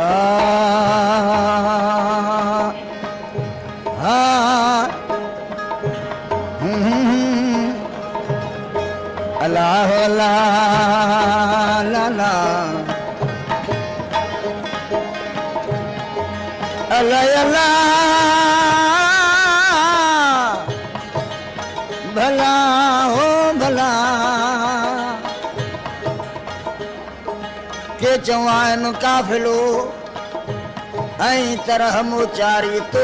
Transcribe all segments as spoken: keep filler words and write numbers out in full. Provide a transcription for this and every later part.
अल्लाह अल्लाह अल्लाह भला हो भला के चवान काफिलो ऐं तरह मोचारी तो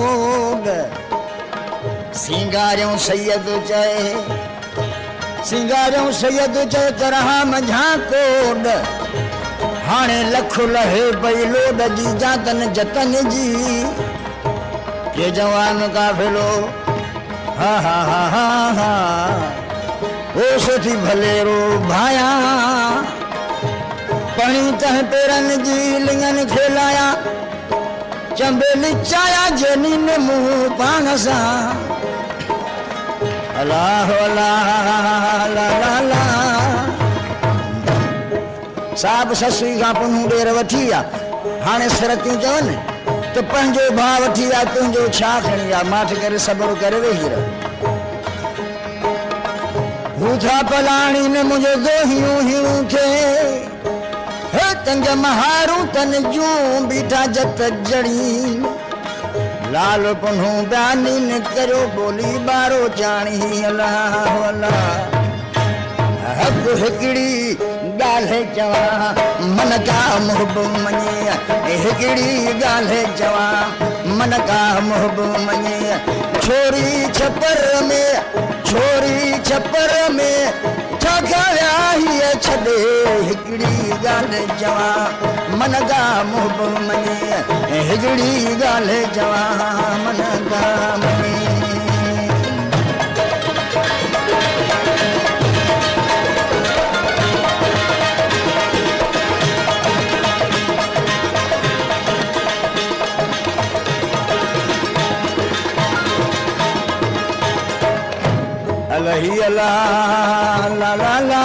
सिंगारियों सैयद चए सिंगारियों सैयद चए तरह मझा कोड हाणे लख लहे पई लोड जी जातन जतन जी के जवान काफिलो हा हा हा हा हा ओ सुठी भलेरो भाया पानी तह पेरन जी लिंगन खेलाया चंबेली चाया जनी ने मुंह पान सा अल्लाह अल्लाह ला ला ला साहब ससुई का पुनू डेर वठी आ हाणे सरतियूं चवन तो पंहिंजो भाउ वठी आ तुंहिंजो छा खणी आ माठ करे सब्र करे वेही रह हूथा पलाणी ने मुझे दो हियूं हियूं थे हे तंग महारू तन जूं बीठा जत जड़ी लाल पुनू बयानी ने करो बोली बारो जानी अल्लाह अल्लाह हक हिकड़ी गाले जवा मन का मोहब्बत मने हिकड़ी गाले जवा मन का मोहब्बत मने छोरी छपर में छोरी छपर में छगाया ही छदे हिकड़ी गाले जवा मन का मोहब्बत मने हिकड़ी गाले जवा मन का मने अल्लाह ला ला ला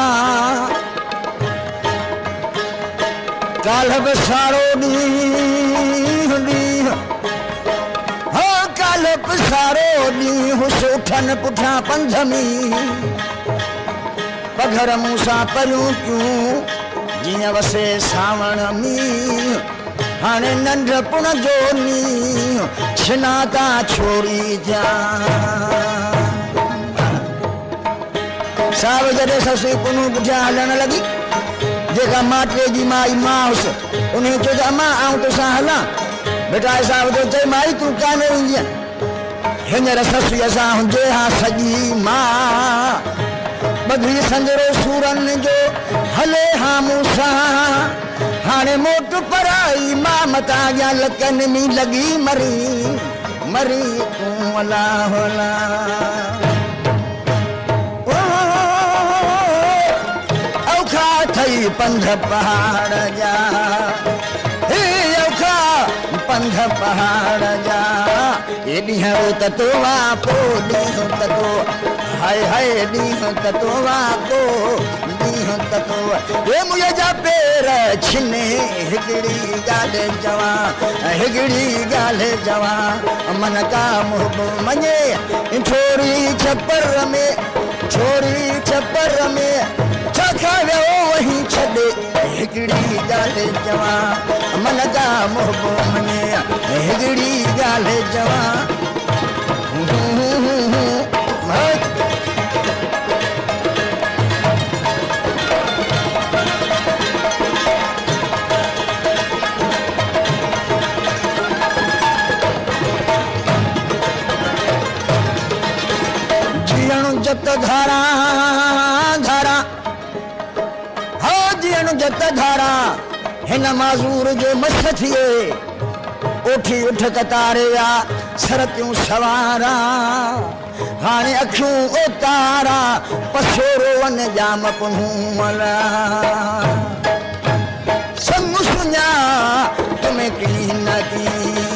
काल बसारो दी दी हो काल बसारो दी हुसोठन पुठा पंधमी पघर मूसा परियूं क्यों जिया वसे सावण मी हाणे नंढपुण जो नी छिनाता छोरी जा साहब जॾहिं ससु पुनू पुठियां हलण लॻी जेका माटे जी माई मां हुअसि उन चयो त अम्मा आऊं तोसां हलां बेटा साहब जो चई माई तूं कान्हे ईंदीअ हींअर ससुअ सां हुजे हा सॼी मां ॿधी संजरो सूरनि जो हले हा मूंसां हाणे मोट पराई मां मतां अॻियां लकनि में लॻी मरी मरी तूं अलाह अलाह थई पंध पहाड़ जा हे औखा पंध पहाड़ जा ये ॾींहं ततोवा पो ॾींहं ततो हाय हाय ॾींहं ततोवा पो ॾींहं ततो ये मुझे जा पेर छिने हिकड़ी ॻाल्हि जवा हिकड़ी ॻाल्हि जवा मन का मोहब्बत मञे छोरी छपर में छोरी छपर में छखावे वही छदे हिकड़ी ॻाल्हि जवा मन का मोहब्बत मने हिकड़ी ॻाल्हि जवा जीअण जत धारा धारा जत धारा हिन माज़ूर जो मस थिए उठी उठ कतारे आ सरतियूं सवारा हाणे अखियूं उतारा पछोरो वन जाम पुनूमला संग सुञा तुम्हें की न की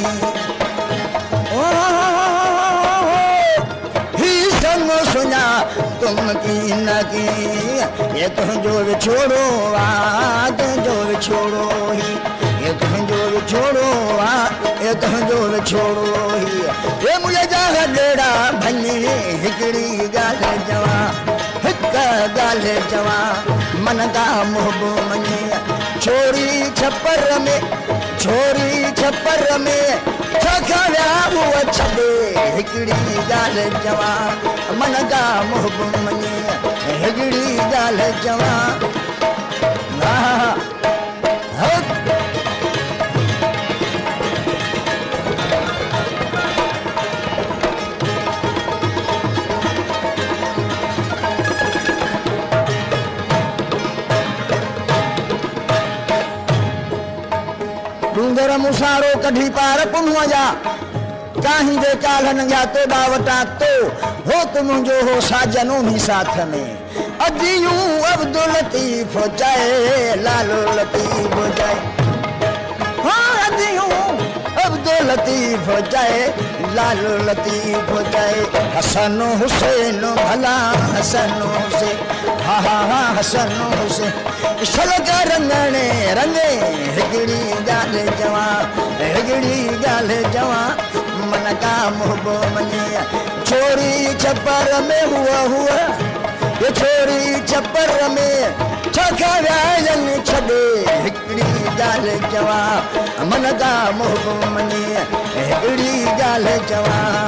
सुना तुम की न की ये तुझो विछोड़ो आ तुझो विछोड़ो ही ये तुझो विछोड़ो आ ये तुझो विछोड़ो ही ये मुझे जाग डेड़ा भनी हिकड़ी गाल जवा हिक गाल जवा मन का मोहबो मनी छोरी छपर में छोरी छपर में छखड़ा हुआ छबे हिकड़ी गाल जवा मन का मोहबो मनी हिकड़ी गाल जवा डूंगर मुसारो कढ़ी पार पुनवा जा काहीं दे कालन जा तो दावटा तो हो तुम जो हो साजनों ही साथ में अदियूं अब्दुल लतीफ हो जाए लालो लतीफ हो जाए हाँ अदियूं अब्दुल लतीफ हो जाए लालो लतीफ हो जाए हसन हुसैन भला हसन हुसैन हाँ हाँ हाँ हसन हुसैन शलक रंगने रंगे हिगड़ी गाल जवा हिगड़ी गाल जवा मन का मोहबो मनी छोरी छपर में हुआ हुआ ये छोरी छपर में छखड़ायन छबे हिकड़ी गाल जवा मन का मोहबो मनी हिकड़ी गाल जवा